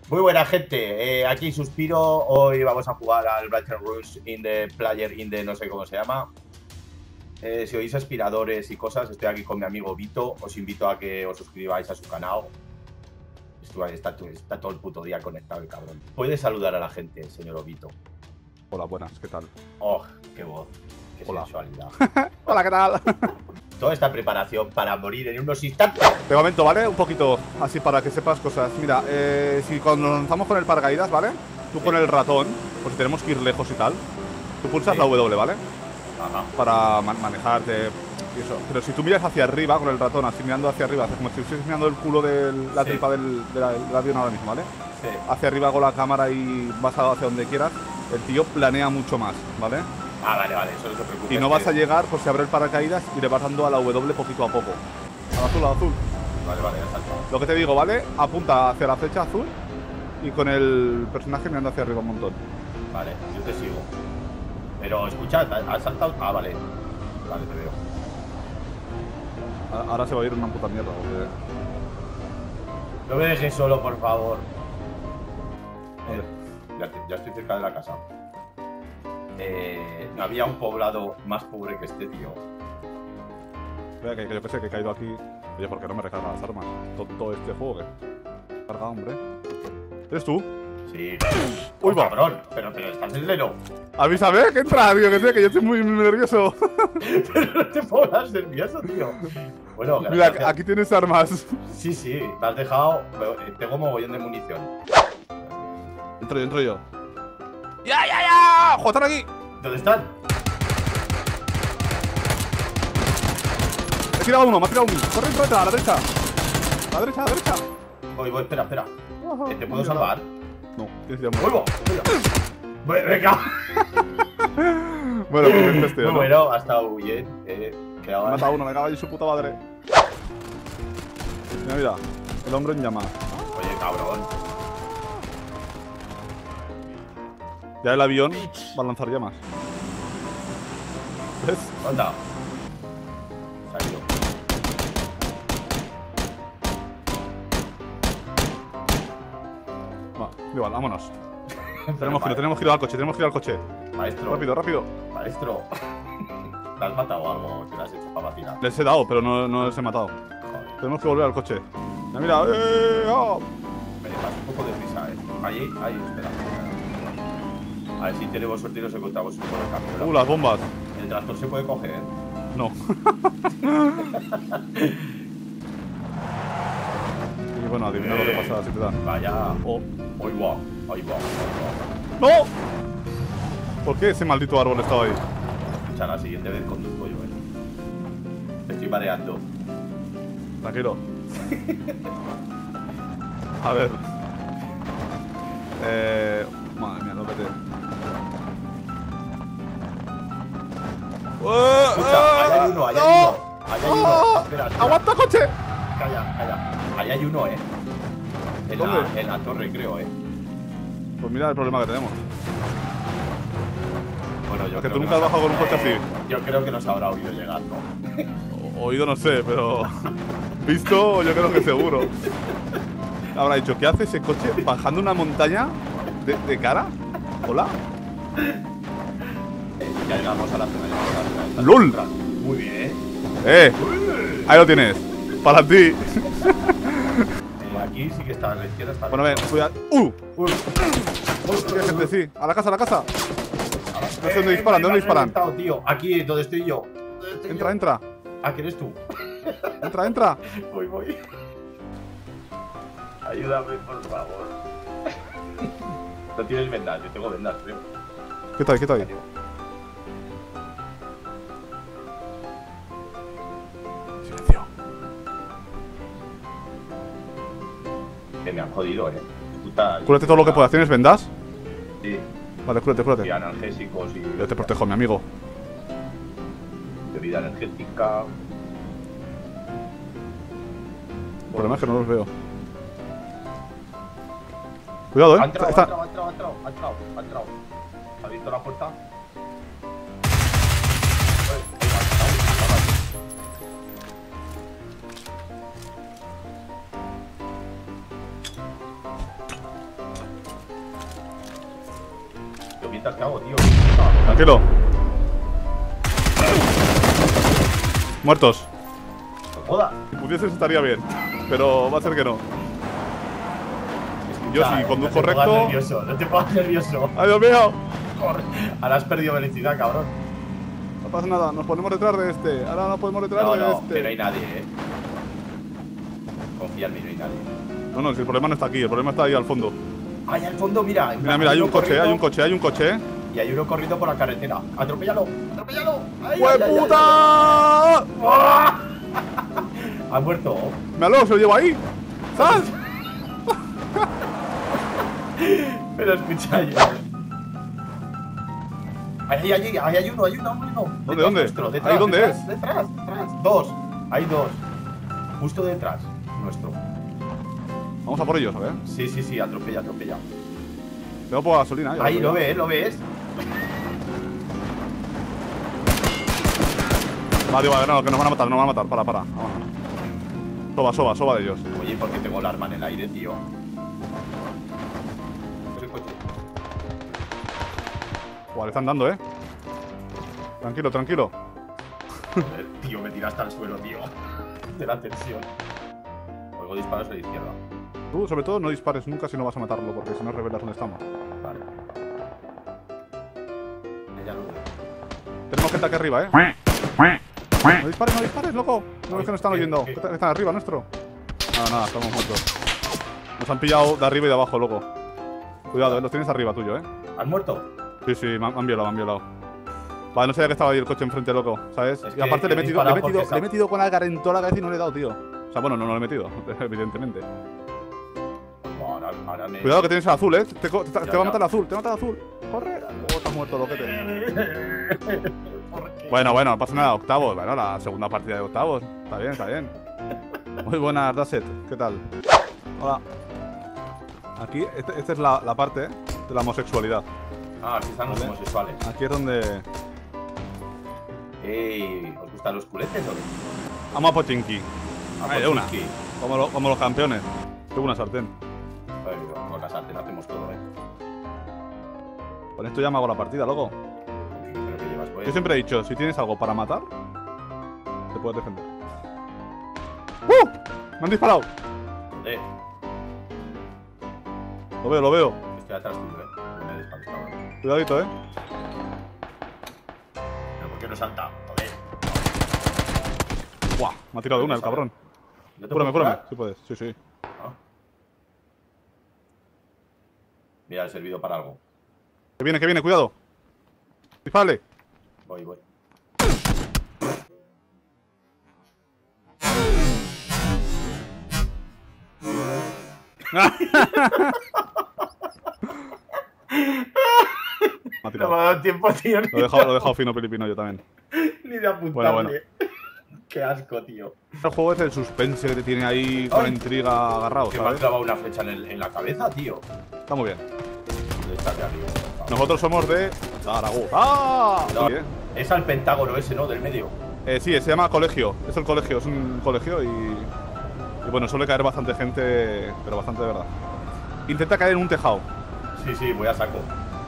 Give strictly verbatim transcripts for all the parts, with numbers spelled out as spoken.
Muy buena gente, eh, aquí Suspiro. Hoy vamos a jugar al Brighton Rush in the Player in the no sé cómo se llama. Eh, si oís aspiradores y cosas, estoy aquí con mi amigo Vito. Os invito a que os suscribáis a su canal. Está, está todo el puto día conectado el cabrón. ¿Puede saludar a la gente, señor Vito? Hola, buenas, ¿qué tal? Oh, qué voz, qué Hola. sensualidad. Hola, ¿qué tal? Toda esta preparación para morir en unos instantes. Te comento, ¿vale? Un poquito, así para que sepas cosas. Mira, eh, si cuando nos lanzamos con el paracaídas, ¿vale? Tú con el ratón, pues si tenemos que ir lejos y tal, tú pulsas Sí. la W, ¿vale? Ajá. Para man manejarte y eso. Pero si tú miras hacia arriba con el ratón, así mirando hacia arriba, como si estuvieses mirando el culo de la Sí. tripa del, de la- del avión ahora mismo, ¿vale? Sí. Hacia arriba con la cámara y vas hacia donde quieras, el tío planea mucho más, ¿vale? Ah, vale, vale, eso no te preocupes. Y no vas a llegar, pues se abre el paracaídas y le vas dando a la W poquito a poco. Al azul, al azul. Vale, vale, ya salto. Lo que te digo, ¿vale? Apunta hacia la flecha azul y con el personaje mirando hacia arriba un montón. Vale, yo te sigo. Pero escucha, ¿has saltado? Ah, vale. Vale, te veo. A- Ahora se va a ir una puta mierda, porque... No me dejes solo, por favor. Vale. Eh, ya, te- ya estoy cerca de la casa. Eh, no había un poblado más pobre que este, tío. Vea que, que yo que sé, que he caído aquí. Oye, ¿por qué no me recarga las armas? Todo, todo este juego, ¿qué? Carga, hombre. ¿Eres tú? Sí. Uy, Oh, va. cabrón. Pero, pero estás en leno. Avísame, que entra, tío, que sé, que yo estoy muy, muy nervioso. Pero no te pongas nervioso, tío. Bueno, Mira, gracias. aquí tienes armas. Sí, sí, me has dejado. eh, Tengo mogollón de munición. Entro yo, entro yo. ¡Ya, ya, ya! ¡Ojo, están aquí! ¿Dónde están? Me he tirado uno, me ha tirado uno. Corre, entra, entra, a la derecha. A la derecha, a la derecha. Voy, voy, espera, espera. Eh, ¿Te puedo salvar? No, tienes ya un ¡Vuelvo! ¡Venga! Bueno, pues este, ¿no? Bueno, ha estado bien. Eh, Me quedaba... ha matado uno, me cago en su puta madre. Mira, mira, el hombre en llamas. Oye, cabrón. Ya el avión va a lanzar llamas. ¿Ves? Anda. Salido. Va, igual, vámonos. Tenemos que ir, tenemos que ir al coche, tenemos que ir al coche. Maestro. Rápido, rápido. Maestro. ¿Te has matado o algo? ¿Te lo has hecho para vacilar? Les he dado, pero no, no les he matado. Joder. Tenemos que volver al coche. Mira, mira. ¡Eh! ¡Oh! Me dejas un poco de prisa, eh. Ahí, ahí, espera. A ver si tenemos suerte y nos encontramos un poco de cambio. Uh, las bombas. El tractor se puede coger, ¿eh? No. Y bueno, adivina lo que pasa si te dan. Vaya. Oh. Ahí va, ahí va, ahí va. ¡No! ¿Por qué ese maldito árbol estaba ahí? Escucha, la siguiente vez conduzco yo, eh. Me estoy mareando. Tranquilo. A ver. Eh. Madre mía, no vete. Escucha, ahí hay uno, ahí hay uno. Ahí hay uno. ¡Oh! Espera, espera. ¡Aguanta, coche! Calla, calla. Ahí hay uno, eh. En la, ¿Dónde? en la torre, creo, eh. Pues mira el problema que tenemos. Bueno, yo Que creo tú nunca nos has bajado con un coche eh, así. Yo creo que nos habrá oído llegar, ¿no? O- Oído no sé, pero. Visto, yo creo que seguro. Habrá dicho, ¿qué hace ese coche bajando una montaña de, de cara? ¿Hola? Eh, ya llegamos a la zona. llegamos a la zona. ¡Lol! Muy bien. ¡Eh! Ahí lo tienes. Para ti. Eh, aquí sí que está a la izquierda. Está Bueno, ven, cuidado. ¡Uh! Uy. ¿Qué gente? Sí. A la casa, a la casa. No sé dónde Eh, disparan, ¿de me dónde han disparan? reventado, tío. Aquí, donde estoy yo. ¿Dónde estoy Entra, yo? entra. Ah, que eres tú. Entra, entra. Voy, voy. Ayúdame, por favor. No tienes vendas, yo tengo vendas, creo. ¿Qué tal? ¿Qué tal? Silencio. Que me han jodido, eh. Puta, Cúrate todo lo que puedas. ¿Tienes vendas? Sí, Vale, cúrate, y cúrate. analgésicos y Yo te protejo, mi amigo. bebida energética. El problema es que no los veo. Cuidado, Ha eh. entrado, ha Está- entrado, ha entrado, ha entrado, ha entrado, ha entrado. ¿Ha abierto la puerta? Pues, ahí va, ahí va, ahí va. bolitas que hago, tío. Tranquilo. Muertos. No jodas. Si pudieses estaría bien, pero va a ser que no. Yo sí, conduzco no te recto. pongas nervioso, no te pongas nervioso. ¡Ay, Dios mío! Corre. Ahora has perdido velocidad, cabrón. No pasa nada, nos ponemos detrás de este. Ahora nos podemos detrás No, de no, este. que no hay nadie, eh. Confía en mí, no hay nadie. No, no, si el problema no está aquí, el problema está ahí al fondo. Ahí al fondo, mira. Mira, mira, hay un coche, hay un coche, hay un coche. Y hay uno corriendo por la carretera. ¡Atropéllalo! ¡Atropéllalo! ¡Ay, ¡Hue ay, ay, puta! ay! ¡Ah! Ha muerto. ¡Me aló, se lo llevo ahí! ¿Sabes? Pero escucha yo. Ahí, ahí, ahí, ahí hay uno, hay uno, hay uno. ¿Dónde, Detrás dónde? nuestro, detrás, ¿Ahí dónde detrás, es? Detrás, detrás. Dos. Hay dos. Justo detrás. Nuestro. Vamos a por ellos, a ver. Sí, sí, sí, atropella, atropella. Tengo poca gasolina. ya Ahí, lo lo veo. ves, lo ves. Va, digo, a ver, no, que nos van a matar, nos van a matar. Para, para. Vamos. Soba, soba, soba de ellos. Oye, ¿por qué tengo el arma en el aire, tío? Coche, coche. Buah, le están dando, eh. Tranquilo, tranquilo. Joder, tío, me tiraste al suelo, tío. De la tensión. Oigo disparos a la izquierda. Tú, sobre todo, no dispares nunca si no vas a matarlo, porque si no revelas dónde estamos. Vale. Ya lo veo. Tenemos gente aquí arriba, eh. No dispares, no dispares, loco. No es que nos están ¿Qué? oyendo. ¿Qué? Que están arriba, nuestro. Nada, nada, estamos muertos. Nos han pillado de arriba y de abajo, loco. Cuidado, eh, los tienes arriba tuyo, eh. ¿Han muerto? Sí, sí, me han, me han violado, me han violado. Vale, no sabía que estaba ahí el coche enfrente, loco, ¿sabes? Es Y que aparte le he he metido, le he disparado metido, porque le he metido con Algar en toda la cabeza y no le he dado, tío. O sea, bueno, no, no le he metido, evidentemente. No, ahora, ahora me... Cuidado que tienes el azul, eh. Te, co- te- te Ya, va a ya. matar el azul, te va a matar el azul. Corre. Oh, estás muerto, loquete. ¿Por qué? Bueno, bueno, no pasa nada, octavos. Bueno, la segunda partida de octavos. Está bien, está bien. Muy buenas, Dasset. ¿Qué tal? Hola. Aquí, este- esta es la, la parte eh, de la homosexualidad. Ah, aquí están los Vale. homosexuales. Aquí es donde... Ey, ¿os gustan los culetes o qué? Vamos a Pochinki. Ah, Ahí, de una. sí. Como, lo- como los campeones. Tengo una sartén. Pero con la sartén hacemos todo, ¿eh? Con esto ya me hago la partida, loco. Pero que llevas, pues. Yo siempre he dicho, si tienes algo para matar, te puedes defender. ¡Uh! Me han disparado. ¿Dónde? Lo veo, lo veo. Estoy atrás tuyo, ¿eh? No me dispares, cabrón. Cuidadito, eh. ¿Pero por qué no salta? Joder. Buah, me ha tirado de una el cabrón. ¿No te Cúrame, puedo cúrame. curar? Sí puedes, sí, sí. Ah. Mira, he servido para algo. Que viene, que viene, cuidado. Dispárale. Voy, voy. Me ha No me tirado. ha dado tiempo, tío. Lo he dejado, lo he dejado fino filipino yo también. Ni de apuntarle. Bueno, bueno. Qué asco, tío. El juego es el suspense que te tiene ahí con Ay. intriga agarrado, Que me han ¿sabes? clavado una flecha en, el- en la cabeza, tío. Está muy bien. ¿Dónde está de arriba? Nosotros somos de Zaragoza. ¡Ah! No, Sí, eh. es al pentágono ese, ¿no? Del medio. Eh, sí, se llama colegio. Es el colegio, es un colegio y. Y bueno, suele caer bastante gente, pero bastante de verdad. Intenta caer en un tejado. Sí, sí, voy a saco.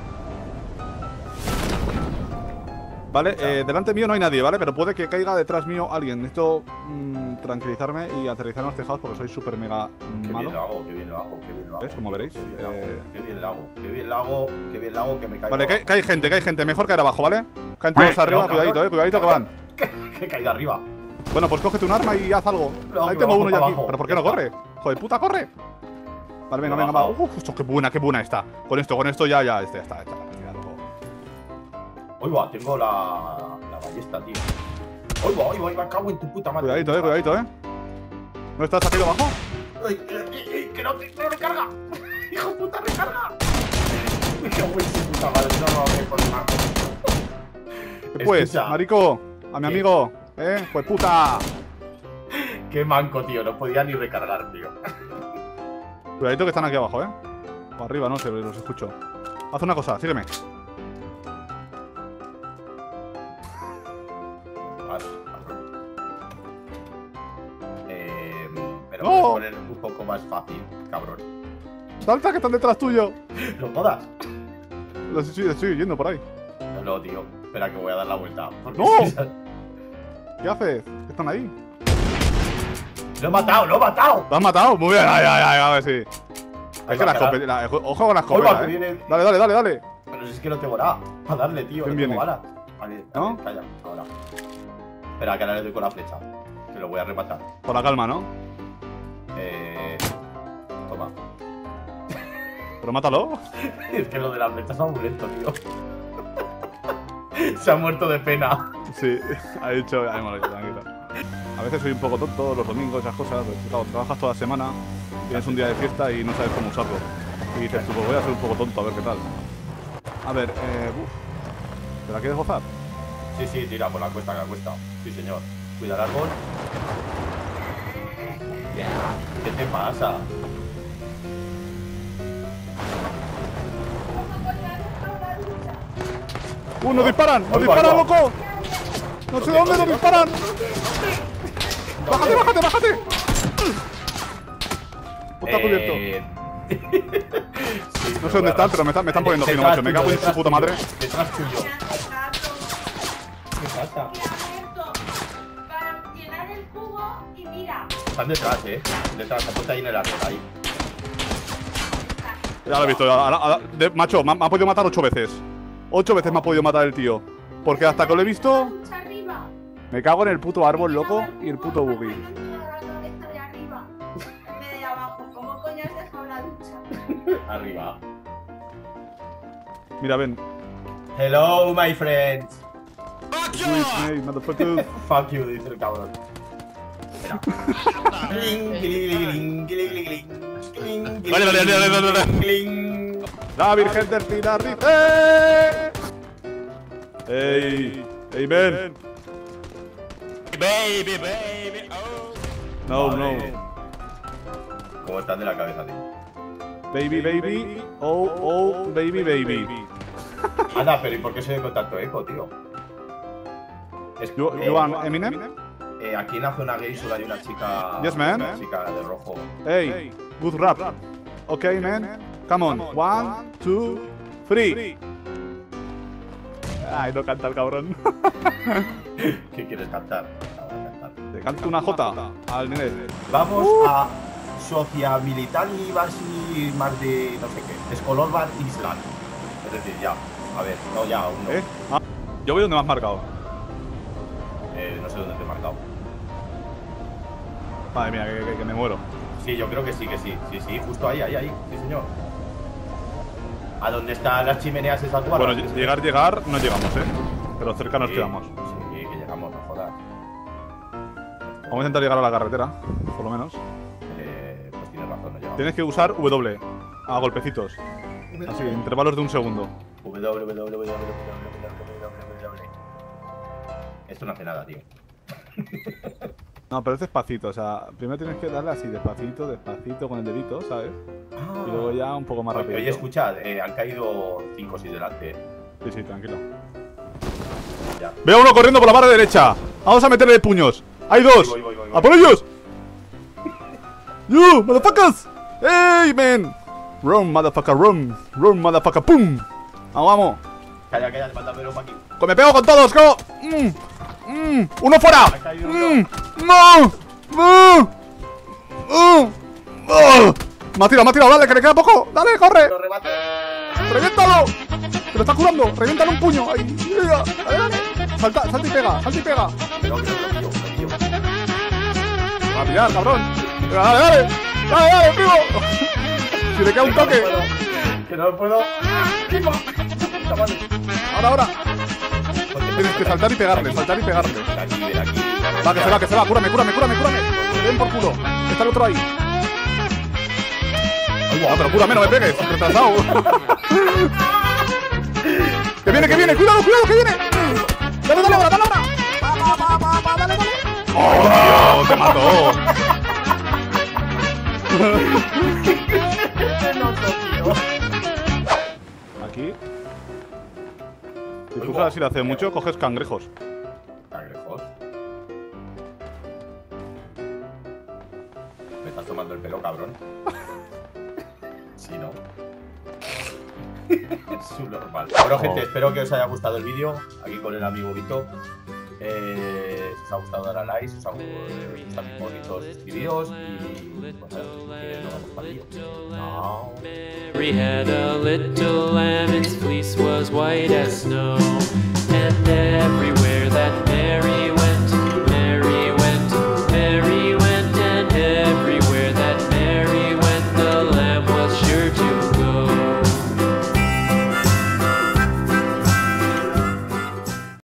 ¿Vale? Eh, delante mío no hay nadie, ¿vale? Pero puede que caiga detrás mío alguien. Necesito mm, tranquilizarme y aterrizar en los tejados porque soy súper mega Qué malo. bien lo hago, qué bien lo hago, qué bien lo hago. ¿Ves? Como veréis. Qué bien lo hago, Eh, qué bien lo hago, qué bien lo hago, qué bien lo hago, que me caigo. Vale, que, abajo. que hay gente, que hay gente. Mejor caer abajo, ¿vale? Caen todos No, arriba, cabrón, cuidadito, eh, cuidadito que van. Que he caído arriba. Bueno, pues cógete un arma y haz algo. No, Ahí me tengo bajo uno ya para aquí. abajo. ¿Pero por qué no Ya corre? Joder, puta, corre. Vale, venga, Me he venga, va. bajado. Uf, esto, qué buena, qué buena está. Con esto, con esto ya, ya, este, ya está, hecha la partida, loco. Hoy va, tengo la, la ballesta, tío. Hoy va, hoy va, hoy va, cago en tu puta madre. Cuidadito, eh, cuidadito, eh. ¿No estás aquí abajo? Ay, ay, ay, ay, que no, te- no recarga. Hijo de puta, recarga. Me cago en tu puta madre, no lo hago por nada. Pues, Escucha. marico, a mi ¿Qué? amigo, eh, pues puta. Qué manco, tío, no podía ni recargar, tío. Cuidadito que están aquí abajo, eh. O arriba, no sé, los escucho. Haz una cosa, sígueme. Más, cabrón. Eh, pero ¡No! puedes poner un poco más fácil, cabrón. Salta que están detrás tuyo. No jodas. Lo estoy, lo estoy yendo por ahí. No, tío. Espera que voy a dar la vuelta. ¡No! ¿Qué haces? ¿Qué están ahí? ¡Lo he matado! ¡Lo he matado! ¿Lo has matado? Muy bien, ay, ay, ay, a ver si. Es que la escopeta. la- Ojo con la escopeta, que eh. viene- Dale, dale, dale, dale. Pero si es que no tengo nada. A darle, tío. ¿Quién No tengo viene? balas. Vale, ¿No? vale, calla. Ahora. Espera, que ahora le doy con la flecha. Que lo voy a rematar. Por la calma, ¿no? Eh. Toma. Pero mátalo. Es que lo de la flecha es muy lento, tío. Se ha muerto de pena. Sí, ha dicho. Ay, bueno, tranquilo. A veces soy un poco tonto los domingos, esas cosas. Pues, claro, trabajas toda la semana, tienes un día de fiesta y no sabes cómo usarlo. Y dices, tú, pues voy a ser un poco tonto, a ver qué tal. A ver, eh. Uf. ¿Te la quieres gozar? Sí, sí, tira por la cuesta, que la cuesta. Sí, señor. Cuida el árbol. ¿Qué te pasa? ¡Uh, nos disparan! ¡Nos Ahí va, disparan, ahí va. loco! ¡No sé dónde nos disparan! ¡Bájate, bájate, bájate! Está cubierto. Eh... sí, No sé dónde están, pero me están, me están poniendo fino, macho. Me cago en su puta madre. Detrás tuyo. ¿Qué pasa? Para llenar el cubo y mira. Están detrás, eh. Detrás, se ha puesto ahí en el árbol, ahí. Ya lo he visto. ahora- ahora- de- macho, me ha, me ha podido matar ocho veces. Ocho veces me ha podido matar el tío. Porque hasta que lo he visto, Arriba. me cago en el puto árbol, loco, y el puto buggy. De arriba. En vez de abajo. ¿Cómo coño has dejado la ducha? Arriba. Mira, ven. Hello, my friends. Hey, motherfucker. Fuck you, dice el cabrón. Espera. Cling, cling, cling, cling, cling, cling, cling, Vale, vale, vale, vale, vale. cling. La Virgen del Pilar dice. Ey, ey, ven. Baby, baby, oh. No, Vale. no. ¿Cómo están de la cabeza, tío? Baby, baby. Oh, oh, baby, baby. Anda, pero ¿y por qué soy de contacto eco, tío? Es, You, eh, you want Eminem? eh, aquí en la zona gay solo hay una chica. Yes, man. Una chica de rojo. Hey, good rap. Okay, man. Come on. One, two, three. Ay, no canta el cabrón. ¿Qué quieres cantar? No, voy a cantar. Te canto una jota al nivel. Vamos a Sociabilitani Basi más de no sé qué. Escolor Bar Island. Es decir, ya. A ver, no, ya, aún no. ¿Eh? Ah, yo voy donde me has marcado. Eh, no sé dónde te he marcado. Madre mía, que, que- que me muero. Sí, yo creo que sí, que sí. Sí, sí, justo ahí, ahí, ahí. Sí, señor. ¿A dónde están las chimeneas esas duras? Bueno, llegar, llegar, no llegamos, ¿eh? Pero cerca nos Sí, quedamos. Sí, que llegamos, no jodas. Vamos a intentar llegar a la carretera, por lo menos. Eh, pues tienes razón, no llegamos. Tienes que usar W, a golpecitos. Así, intervalos de un segundo. W, W, W, W, W, W, W. Esto no hace nada, tío. No, pero es despacito, o sea, primero tienes que darle así, despacito, despacito con el dedito, ¿sabes? Y luego ya un poco más Oye, rápido. oye, escuchad, eh, han caído cinco o seis delante. Sí, sí, tranquilo. Ya. Veo uno corriendo por la barra derecha. Vamos a meterle puños. Hay dos. Voy, voy, voy, voy. ¡A por ellos! You, motherfuckers. Hey, man. Run, motherfucker, run. Run, motherfucker, pum. Vamos, vamos. Calla, calla, mándamelo para aquí. Que me pego con todos, go. Mm, mm. Uno fuera. Ha caído uno. Mm, no. No. Uh, uh. Me ha tirado, me ha tirado. Dale, que le queda poco. Dale, corre. ¡Lo remate! ¡Reviéntalo! ¡Que lo está curando! ¡Reviéntalo un puño! ¡Ahí! ¡Mira! ¡Dale, dale! Salta, salta y pega, salta y pega. Pero que lo pillo, lo pillo. ¡Va a pillar, cabrón! Venga, dale, dale! ¡Dale, dale, primo! Si le queda un toque. Que no puedo. ¡Primo! Puta madre. Ahora, ahora. Tienes que saltar y pegarle, saltar y pegarle. De aquí, de aquí. Va, que se va, que se va. Cúrame, cúrame, cúrame, cúrame. Que le den por culo. Está el otro ahí. No, pero cúrame, no me pegues. Retrasado. Que viene, que viene. Cuidado, cuidado, que viene. Dale, dale ahora, dale ahora. Va, va, va, va, va, dale, dale. ¡Oh, Dios! ¡Te mató! Aquí. Si tú así lo hace mucho, coges cangrejos. Cangrejos. Me estás tomando el pelo, cabrón. Sí, ¿no? Subnormal. Bueno, gente, espero que os haya gustado el vídeo. Aquí con el amigo Vito. Eh, si os ha gustado, dar a like. Si os ha gustado mis bonitos, suscribiros. Y pues nada, que nos vemos para el vídeo. Chao. Mary had a little lamb, its fleece was white as snow.